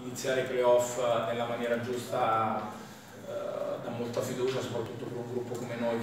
iniziare i playoff nella maniera giusta dà molta fiducia, soprattutto per un gruppo come noi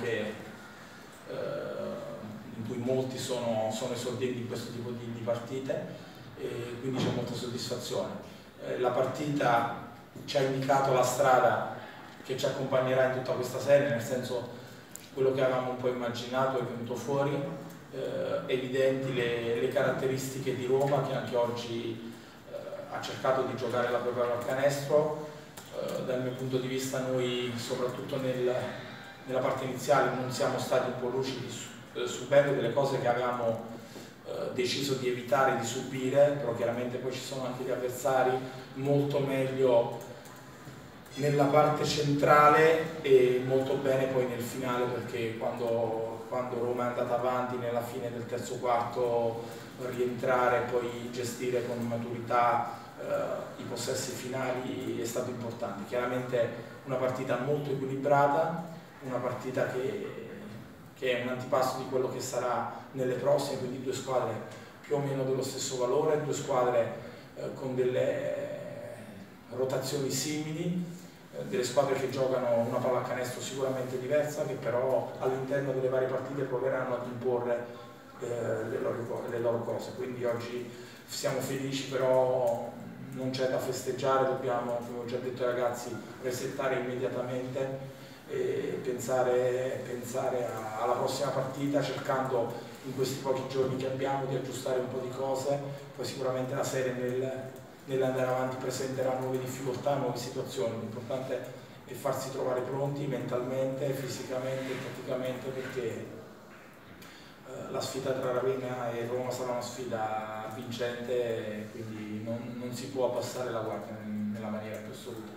in cui molti sono esordienti in questo tipo di partite, e quindi c'è molta soddisfazione. La partita ci ha indicato la strada che ci accompagnerà in tutta questa serie, nel senso quello che avevamo un po' immaginato è venuto fuori, evidenti le caratteristiche di Roma, che anche oggi ha cercato di giocare la propria pallacanestro. Dal mio punto di vista noi, soprattutto nella parte iniziale, non siamo stati un po' lucidi subendo delle cose che avevamo deciso di evitare di subire, però chiaramente poi ci sono anche gli avversari molto meglio nella parte centrale e molto bene poi nel finale, perché quando Roma è andata avanti nella fine del terzo quarto, rientrare e poi gestire con maturità i possessi finali è stato importante. Chiaramente una partita molto equilibrata, una partita che è un antipasto di quello che sarà nelle prossime, quindi due squadre più o meno dello stesso valore, due squadre con delle rotazioni simili, delle squadre che giocano una pallacanestro sicuramente diversa, che però all'interno delle varie partite proveranno ad imporre le loro cose. Quindi oggi siamo felici, però non c'è da festeggiare, dobbiamo, come ho già detto ai ragazzi, resettare immediatamente e pensare alla prossima partita, cercando in questi pochi giorni che abbiamo di aggiustare un po' di cose. Poi sicuramente la serie nell'andare avanti presenterà nuove difficoltà, nuove situazioni. L'importante è farsi trovare pronti mentalmente, fisicamente e tatticamente, perché la sfida tra Ravenna e Roma sarà una sfida vincente, quindi non si può abbassare la guardia nella maniera più assoluta.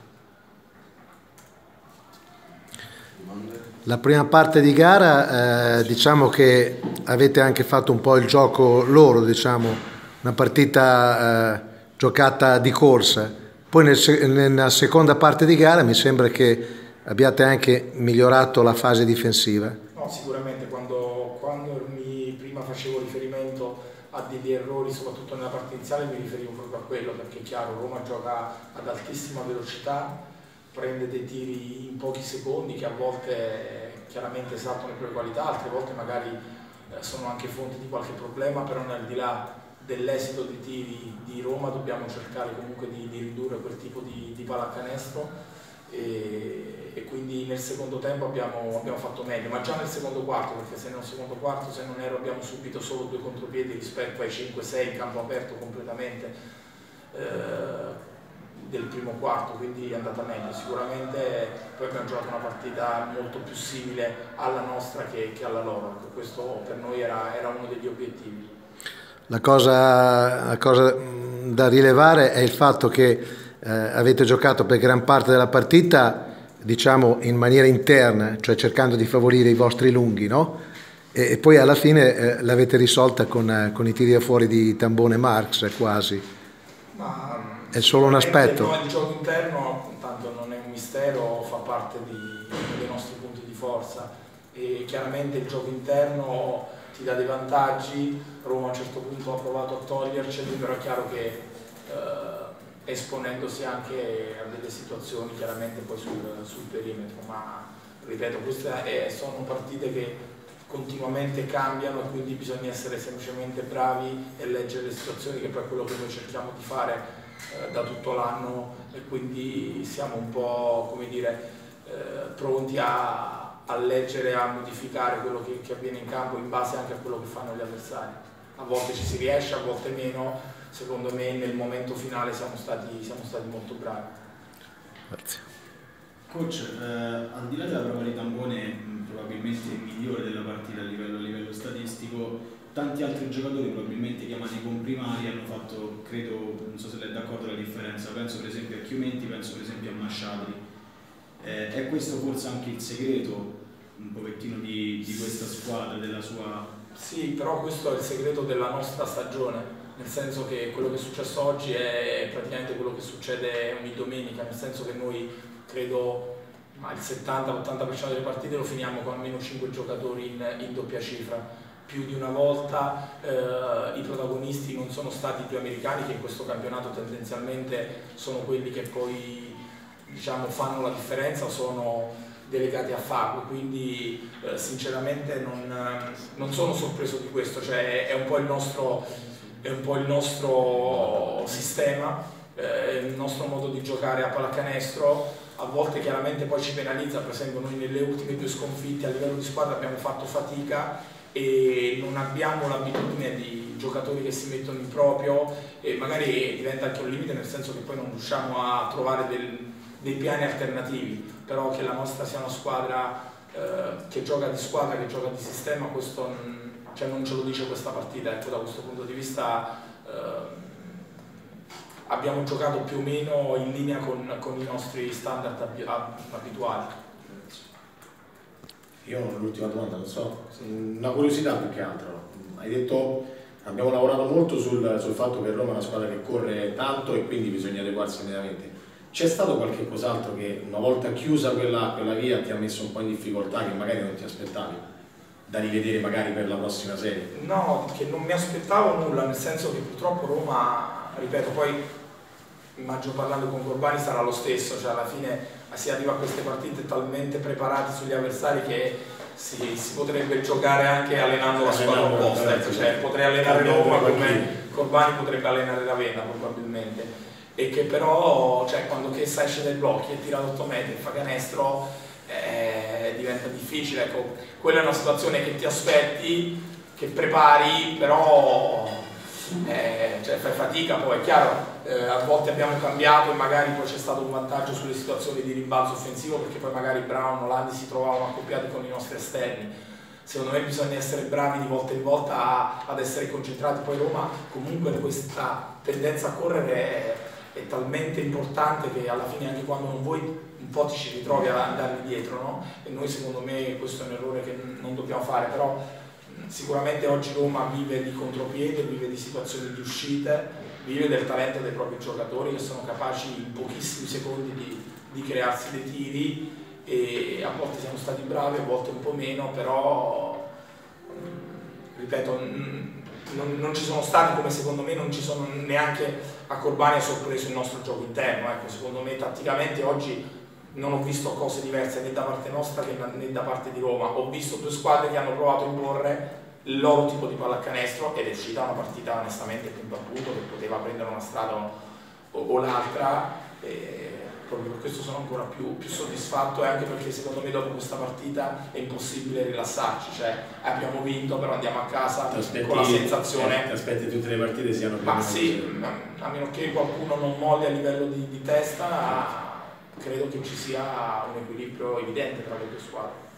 La prima parte di gara diciamo che avete anche fatto un po' il gioco loro, diciamo, una partita giocata di corsa. Poi nella seconda parte di gara mi sembra che abbiate anche migliorato la fase difensiva. No, sicuramente quando prima facevo riferimento a degli errori, soprattutto nella parte iniziale, mi riferivo proprio a quello, perché è chiaro, Roma gioca ad altissima velocità, prende dei tiri in pochi secondi che a volte chiaramente esaltano le proprie qualità, altre volte magari sono anche fonte di qualche problema, però al di là dell'esito dei tiri di Roma dobbiamo cercare comunque di ridurre quel tipo di pallacanestro, e quindi nel secondo tempo abbiamo fatto meglio, ma già nel secondo quarto, perché se nel secondo quarto, se non ero, abbiamo subito solo 2 contropiedi rispetto ai 5-6 in campo aperto completamente del primo quarto, quindi è andata meglio sicuramente. Poi abbiamo giocato una partita molto più simile alla nostra che alla loro, questo per noi era uno degli obiettivi. La cosa da rilevare è il fatto che avete giocato per gran parte della partita, diciamo, in maniera interna, cioè cercando di favorire i vostri lunghi, no? E poi alla fine l'avete risolta con i tiri da fuori di Tambone e Marx, quasi. Ma è solo un aspetto. Il gioco interno, tanto non è un mistero, fa parte dei nostri punti di forza, e chiaramente il gioco interno ti dà dei vantaggi. Roma a un certo punto ha provato a toglierceli, però è chiaro che esponendosi anche a delle situazioni chiaramente poi sul perimetro, ma ripeto, queste sono partite che continuamente cambiano, e quindi bisogna essere semplicemente bravi e leggere le situazioni, che poi è quello che noi cerchiamo di fare da tutto l'anno, e quindi siamo un po', come dire, pronti a leggere, a modificare quello che avviene in campo in base anche a quello che fanno gli avversari. A volte ci si riesce, a volte meno. Secondo me nel momento finale siamo stati molto bravi. Grazie. Coach, al di là della prova di Tambone probabilmente migliore della partita a livello statistico, tanti altri giocatori probabilmente chiamati comprimari hanno fatto, credo, non so se lei è d'accordo, la differenza. Penso per esempio a Chiumenti, penso per esempio a Masciadri. È questo forse anche il segreto un pochettino di questa squadra, della sua... Sì, però questo è il segreto della nostra stagione, nel senso che quello che è successo oggi è praticamente quello che succede ogni domenica, nel senso che noi credo il 70-80% delle partite lo finiamo con almeno 5 giocatori in doppia cifra. più di una volta, i protagonisti non sono stati i più americani, che in questo campionato tendenzialmente sono quelli che poi, diciamo, fanno la differenza, sono delegati a farlo, quindi sinceramente non sono sorpreso di questo, cioè è un po' il nostro sistema, il nostro modo di giocare a pallacanestro. A volte chiaramente poi ci penalizza, per esempio noi nelle ultime 2 sconfitte a livello di squadra abbiamo fatto fatica e non abbiamo l'abitudine di giocatori che si mettono in proprio, e magari diventa anche un limite, nel senso che poi non riusciamo a trovare dei piani alternativi, però che la nostra sia una squadra che gioca di squadra, che gioca di sistema, questo cioè non ce lo dice questa partita, ecco, da questo punto di vista abbiamo giocato più o meno in linea con i nostri standard abituali. Io ho l'ultima domanda, non so, una curiosità più che altro. Hai detto abbiamo lavorato molto sul fatto che Roma è una squadra che corre tanto e quindi bisogna adeguarsi immediatamente. C'è stato qualche cos'altro che una volta chiusa quella via ti ha messo un po' in difficoltà, che magari non ti aspettavi, da rivedere magari per la prossima serie? No, che non mi aspettavo nulla, nel senso che purtroppo Roma, ripeto, poi immagino parlando con Corbani sarà lo stesso, cioè alla fine si arriva a queste partite talmente preparati sugli avversari che si potrebbe giocare anche allenando la squadra opposta, cioè potrei allenare Roma come Corbani potrebbe allenare Ravenna probabilmente, e che però cioè, quando Chiesa esce dai blocchi e tira d'8 metri e fa canestro diventa difficile, ecco, quella è una situazione che ti aspetti, che prepari, però cioè, fai fatica, poi è chiaro, a volte abbiamo cambiato e magari poi c'è stato un vantaggio sulle situazioni di rimbalzo offensivo, perché poi magari Brown o Landi si trovavano accoppiati con i nostri esterni. Secondo me bisogna essere bravi di volta in volta ad essere concentrati, poi Roma comunque questa tendenza a correre è talmente importante che alla fine anche quando non vuoi un po' ti ci ritrovi ad andargli dietro, no? E noi secondo me questo è un errore che non dobbiamo fare, però sicuramente oggi Roma vive di contropiede, vive di situazioni di uscite, vive del talento dei propri giocatori che sono capaci in pochissimi secondi di crearsi dei tiri, e a volte siamo stati bravi, a volte un po' meno, però ripeto non ci sono stati, come secondo me non ci sono neanche a Corbani ha sorpreso il nostro gioco interno, ecco, secondo me tatticamente oggi non ho visto cose diverse né da parte nostra né da parte di Roma, ho visto 2 squadre che hanno provato a imporre il loro tipo di pallacanestro ed è uscita una partita onestamente punto a punto che poteva prendere una strada o l'altra, e proprio per questo sono ancora più soddisfatto, e anche perché secondo me dopo questa partita è impossibile rilassarci, cioè abbiamo vinto però andiamo a casa con la sensazione ti aspetti tutte le partite siano più, ma sì, a meno che qualcuno non molli a livello di testa, credo che ci sia un equilibrio evidente tra le 2 squadre.